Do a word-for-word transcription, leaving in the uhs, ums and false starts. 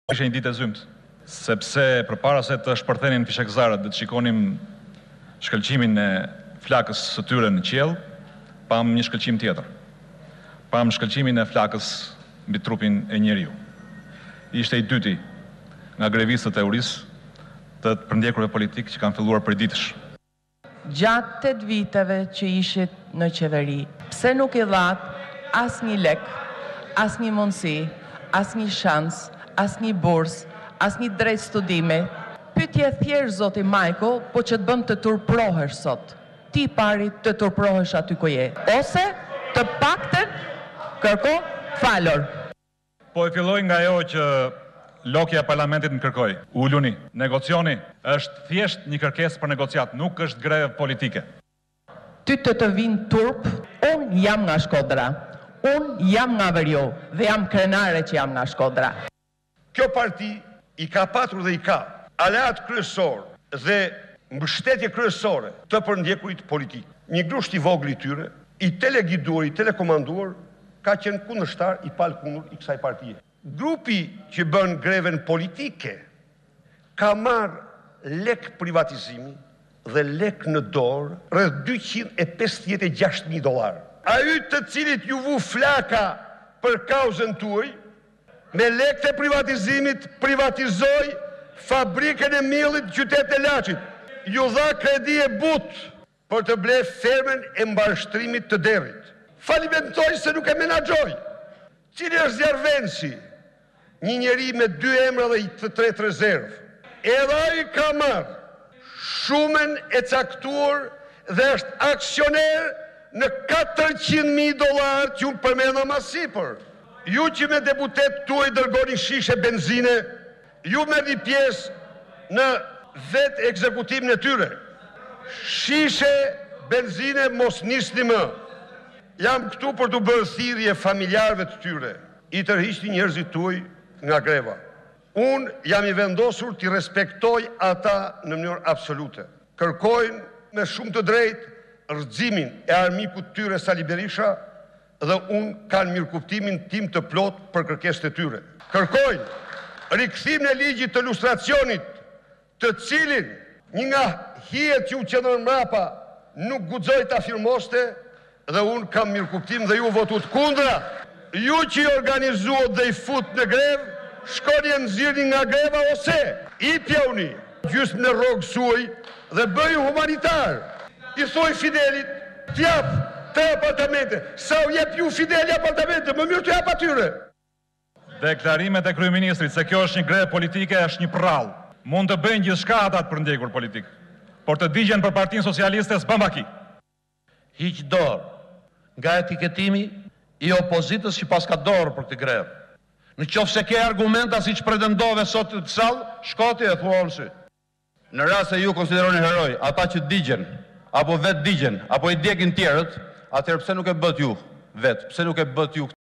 Ishte një ditë e zymt, sepse përpara se të shpërthenin fishekzarët dhe të shikonim shkëlqimin e flakës së tyre në qiell, pam një shkëlqim tjetër. Pam shkëlqimin e flakës mbi trupin e njeriu. Ishte i dyti nga grevistët e urisë të përndjekurve politikë që kanë filluar për ditësh. Gjatë tetë viteve që ishit në qeveri, pse nuk i dhat as një lek, as një mundësi, as një shans, as një burs, as një drejt studime? Pyetje thjesht, zoti Michael, po që të bën të turprohesh sot. Ti pari të turprohesh aty ku je. Ose të paktën kërko falor. Po e filloj nga ajo që lokja e parlamentit më kërkoi. Uluni, negocioni është thjesht një kërkesë për negociat, nuk është grevë politike. Ty të të vinë turp, unë jam nga Shkodra, unë jam nga Veriu dhe jam krenare që jam nga Shkodra. Kjo parti i ka patur dhe i ka aleat kryesor dhe mbështetje kryesore të përndjekurit politik. Një grusht i vogël i tyre, i telegiduar, i telekomanduar, ka qenë kundërshtar i palkundur i kësaj partie. Grupi që bën greven politike ka marrë lek privatizimi dhe lek në dorë rreth dyqind e pesëdhjetë e gjashtë mijë dollar. Ai të cilit ju vu flaka për kauzën tuaj, me lek të privatizimit privatizoi fabrikën e millit qytet e Laçit. Ju dha kredi e but për të ble fermën e mbarështrimit të derrit. Falimentoj se nuk e menaxhoi. Cili është Zjarvenci? Një njeri me dy emra dhe të tretë rezervë. Edhe ai ka marrë shumën e caktuar dhe është aksioner në katërqind mijë dollar që unë përmenda ma sipër. Ju që me deputet tuaj dërgoni shishe benzine, ju merrni pjesë në vetë ekzekutimin e tyre. Shishe benzine mos nisni më. Jam këtu për të bërë thirrje familjarëve të tyre, i tërhiqni njerëzit tuaj nga greva. Unë jam i vendosur t'i respektoj ata në mënyrë absolute. Kërkojnë me shumë të drejtë rrëzimin e armikut tyre Sali Berisha dhe unë kanë mirëkuptimin tim të plot për kërkesët e tyre. Kërkojnë rikthimin e ligjit të lustracionit, të cilin një nga hijet që u qëndron mrapa nuk guxoi ta firmoste dhe unë kam mirëkuptim dhe ju votut kundra. Ju që i organizuot dhe i fut në grevë, shkoni e nxirrni nga greva ose i pjauni gjysmë në rrogë suaj dhe bëju humanitar. I thoi Fidelit, t'jap tre apartamente, sa u jep ju Fideli apartamente, më mirë të jap atyre. Deklarimet e kryeministrit se kjo është një grevë politike është një prrall. Mund të bëjnë gjithçka ata të përndjekur politik, por të digjen për Partinë Socialiste s'bën baki. Hiq dorë nga etiketimi i opozitës që pas ka dorë për këtë grevë. Në qoftë se ke argumenta siç pretendove sot të sallë, shkoti e thua në sy. Në rast se ju konsideroni heroj ata që digjen, apo vetë digjen, apo i djegin tjerët, atëherë pse nuk e bët ju vetë, pse nuk e bët ju